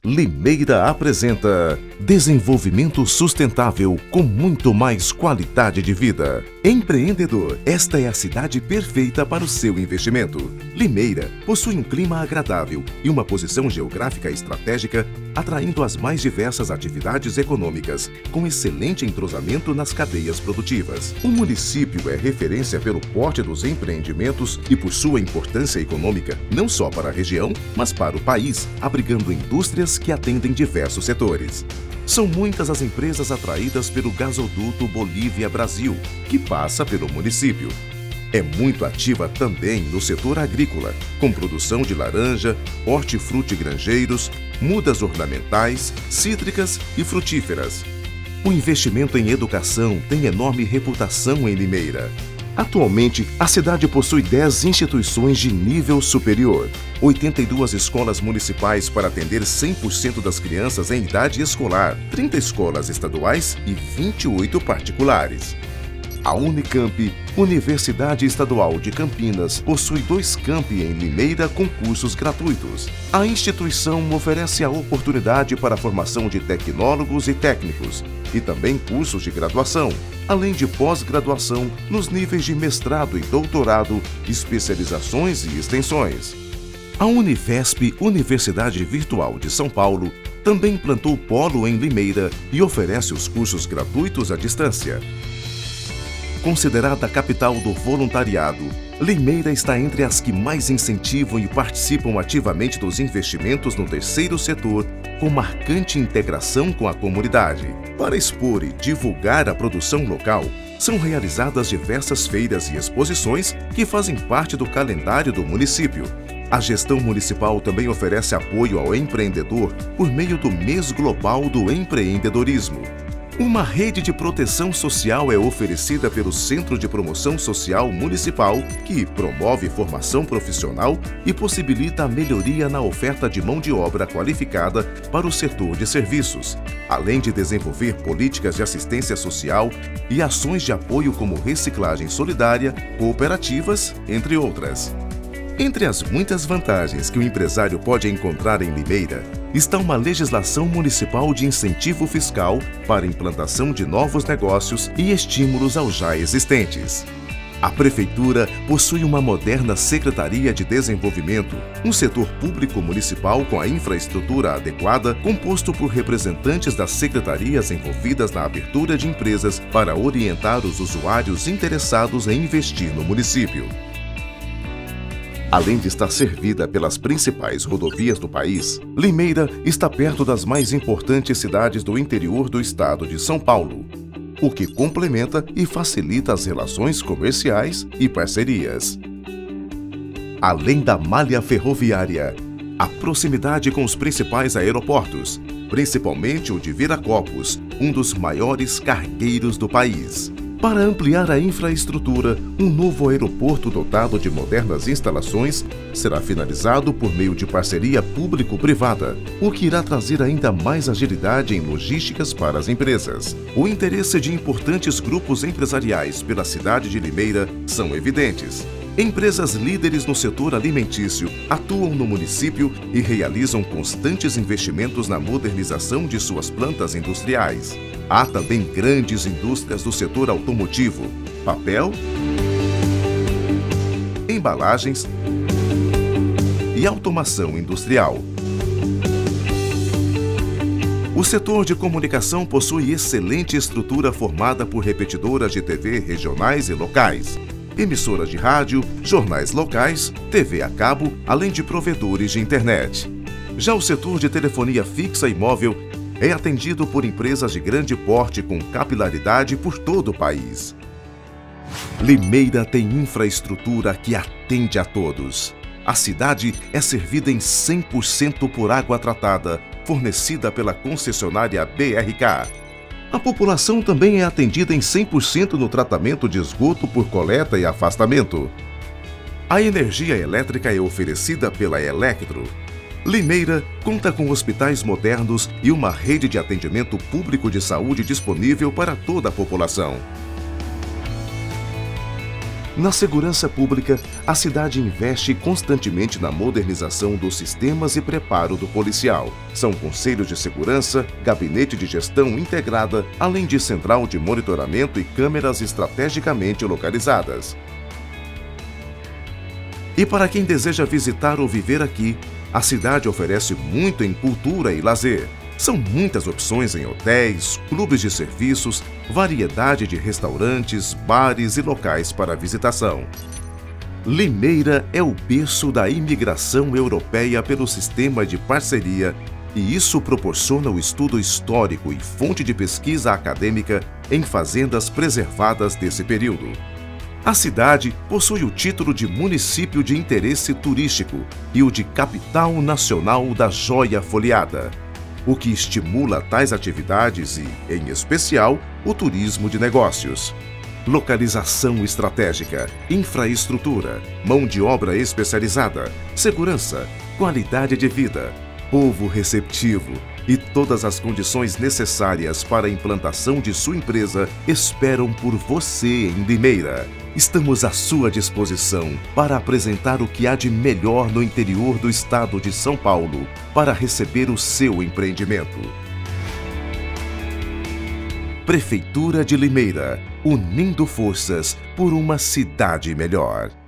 Limeira apresenta desenvolvimento sustentável com muito mais qualidade de vida. Empreendedor, esta é a cidade perfeita para o seu investimento. Limeira possui um clima agradável e uma posição geográfica estratégica, atraindo as mais diversas atividades econômicas, com excelente entrosamento nas cadeias produtivas. O município é referência pelo porte dos empreendimentos e por sua importância econômica, não só para a região, mas para o país, abrigando indústrias que atendem diversos setores. São muitas as empresas atraídas pelo gasoduto Bolívia-Brasil, que passa pelo município. É muito ativa também no setor agrícola, com produção de laranja, hortifruti-granjeiros, mudas ornamentais, cítricas e frutíferas. O investimento em educação tem enorme reputação em Limeira. Atualmente, a cidade possui 10 instituições de nível superior, 82 escolas municipais para atender 100% das crianças em idade escolar, 30 escolas estaduais e 28 particulares. A Unicamp, Universidade Estadual de Campinas, possui 2 campi em Limeira com cursos gratuitos. A instituição oferece a oportunidade para a formação de tecnólogos e técnicos, e também cursos de graduação, além de pós-graduação nos níveis de mestrado e doutorado, especializações e extensões. A Unifesp, Universidade Virtual de São Paulo, também implantou polo em Limeira e oferece os cursos gratuitos à distância. Considerada a capital do voluntariado, Limeira está entre as que mais incentivam e participam ativamente dos investimentos no terceiro setor, com marcante integração com a comunidade. Para expor e divulgar a produção local, são realizadas diversas feiras e exposições que fazem parte do calendário do município. A gestão municipal também oferece apoio ao empreendedor por meio do Mês Global do Empreendedorismo. Uma rede de proteção social é oferecida pelo Centro de Promoção Social Municipal, que promove formação profissional e possibilita a melhoria na oferta de mão de obra qualificada para o setor de serviços, além de desenvolver políticas de assistência social e ações de apoio como reciclagem solidária, cooperativas, entre outras. Entre as muitas vantagens que o empresário pode encontrar em Limeira, está uma legislação municipal de incentivo fiscal para a implantação de novos negócios e estímulos aos já existentes. A Prefeitura possui uma moderna Secretaria de Desenvolvimento, um setor público municipal com a infraestrutura adequada, composto por representantes das secretarias envolvidas na abertura de empresas para orientar os usuários interessados em investir no município. Além de estar servida pelas principais rodovias do país, Limeira está perto das mais importantes cidades do interior do estado de São Paulo, o que complementa e facilita as relações comerciais e parcerias. Além da malha ferroviária, a proximidade com os principais aeroportos, principalmente o de Viracopos, um dos maiores cargueiros do país. Para ampliar a infraestrutura, um novo aeroporto dotado de modernas instalações será finalizado por meio de parceria público-privada, o que irá trazer ainda mais agilidade em logísticas para as empresas. O interesse de importantes grupos empresariais pela cidade de Limeira são evidentes. Empresas líderes no setor alimentício atuam no município e realizam constantes investimentos na modernização de suas plantas industriais. Há também grandes indústrias do setor automotivo, papel, embalagens e automação industrial. O setor de comunicação possui excelente estrutura formada por repetidoras de TV regionais e locais, emissoras de rádio, jornais locais, TV a cabo, além de provedores de internet. Já o setor de telefonia fixa e móvel é atendido por empresas de grande porte com capilaridade por todo o país. Limeira tem infraestrutura que atende a todos. A cidade é servida em 100% por água tratada, fornecida pela concessionária BRK. A população também é atendida em 100% no tratamento de esgoto por coleta e afastamento. A energia elétrica é oferecida pela Electro. Limeira conta com hospitais modernos e uma rede de atendimento público de saúde disponível para toda a população. Na segurança pública, a cidade investe constantemente na modernização dos sistemas e preparo do policial. São conselhos de segurança, gabinete de gestão integrada, além de central de monitoramento e câmeras estrategicamente localizadas. E para quem deseja visitar ou viver aqui, a cidade oferece muito em cultura e lazer. São muitas opções em hotéis, clubes de serviços, variedade de restaurantes, bares e locais para visitação. Limeira é o berço da imigração europeia pelo sistema de parceria, e isso proporciona o estudo histórico e fonte de pesquisa acadêmica em fazendas preservadas desse período. A cidade possui o título de município de interesse turístico e o de capital nacional da joia folheada, o que estimula tais atividades e, em especial, o turismo de negócios. Localização estratégica, infraestrutura, mão de obra especializada, segurança, qualidade de vida, povo receptivo e todas as condições necessárias para a implantação de sua empresa esperam por você em Limeira. Estamos à sua disposição para apresentar o que há de melhor no interior do estado de São Paulo para receber o seu empreendimento. Prefeitura de Limeira, unindo forças por uma cidade melhor.